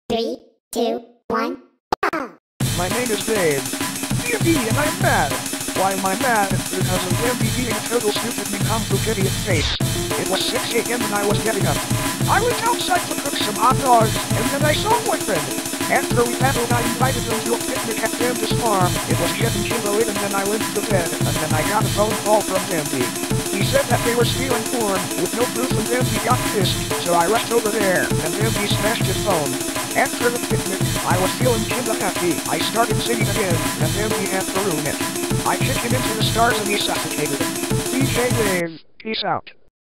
3, 2, 1, go! My name is Dave. TimHD, and I'm mad. Why am I mad? Because of them being a total stupid and complicated face. It was 6 a.m. and I was getting up. I went outside to cook some hot dogs, and then I saw my friend. After we paddled, I invited them to a picnic at Dandy's farm. It was getting too late, and then I went to bed, and then I got a phone call from Dandy. He said that they were stealing corn, with no proof, and Dandy got pissed, so I rushed over there, and Dandy smashed his phone. After the picnic, I was feeling kinda happy. I started singing again, and Dandy had to ruin it. I kicked him into the stars and he suffocated. DJ Dave, peace out.